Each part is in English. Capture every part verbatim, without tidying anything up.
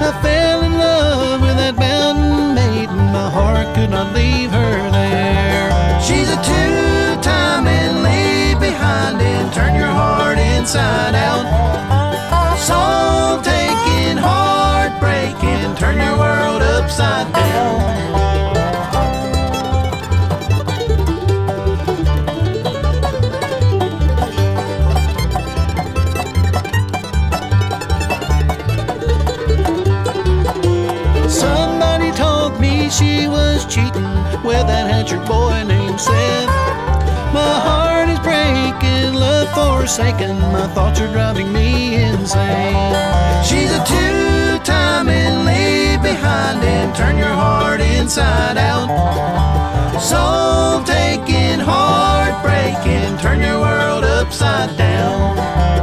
I fell in love with that mountain maiden. My heart could not leave her there. She's a two-time and leave behind and turn your heart inside out. Soul taking, heart breaking, turn your world upside down. Somebody told me she was cheating with that Hatcher boy named Seth. My heart is breaking, love forsaken, my thoughts are driving me insane. She's a two-time and leave behind and turn your heart inside out. Soul taking, heart breaking, turn your world upside down.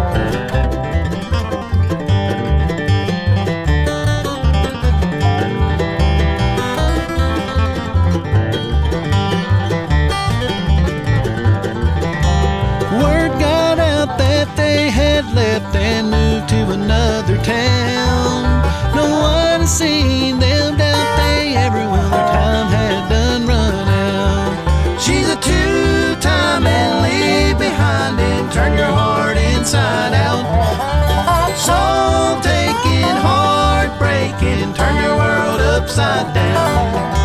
Left and moved to another town. No one has seen them, doubt they ever will. Their time had done run out. She's a two-time and leave behind and turn your heart inside out. Soul taking, heart breaking, turn your world upside down.